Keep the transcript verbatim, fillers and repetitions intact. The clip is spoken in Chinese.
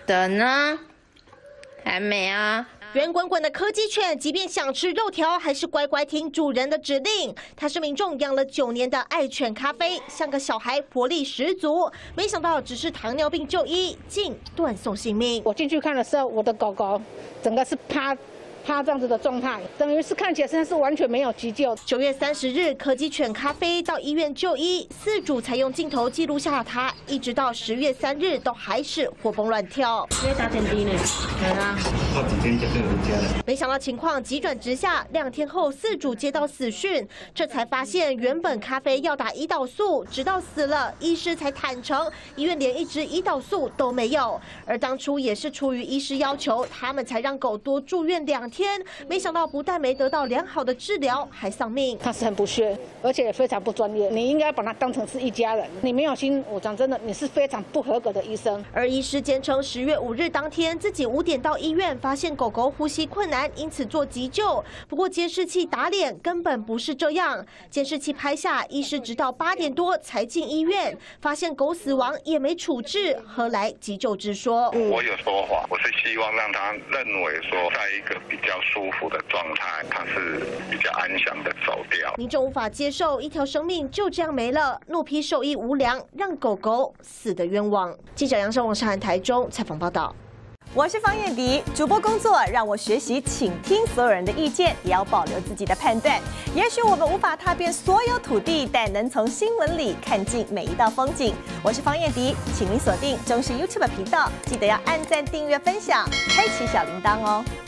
的呢？还没啊。 圆滚滚的柯基犬，即便想吃肉条，还是乖乖听主人的指令。它是民众养了九年的爱犬咖啡，像个小孩，活力十足。没想到只是糖尿病就医，竟断送性命。 我进去看的时候，我的狗狗整个是趴。 他这样子的状态，等于是看起来现在是完全没有急救。 九月三十日，柯基犬咖啡到医院就医，饲主才用镜头记录下了他，一直到十月三日都还是活蹦乱跳。 因为打点滴呢，对啊。 过几天就可以回家了。 没想到情况急转直下，两天后饲主接到死讯，这才发现原本咖啡要打胰岛素，直到死了，医师才坦诚，医院连一支胰岛素都没有。而当初也是出于医师要求，他们才让狗多住院两天。 天，没想到不但没得到良好的治疗，还丧命。 他是很不屑，而且也非常不专业。你应该把他当成是一家人。你没有心，我讲真的，你是非常不合格的医生。 而医师坚称，十月五日当天自己五点到医院，发现狗狗呼吸困难，因此做急救。不过监视器打脸，根本不是这样。监视器拍下，医师直到八点多才进医院，发现狗死亡也没处置，何来急救之说？ 我有说法，我是希望让他认为说，在一个比较 比较舒服的状态，它是比较安详的走掉。 民众无法接受一条生命就这样没了，怒批兽医无良，让狗狗死得冤枉。记者杨胜王上台中采访报道。 我是方燕迪，主播工作让我学习倾听所有人的意见，也要保留自己的判断。也许我们无法踏遍所有土地，但能从新闻里看尽每一道风景。我是方燕迪，请您锁定中视 YouTube 频道，记得要按赞、订阅、分享，开启小铃铛哦。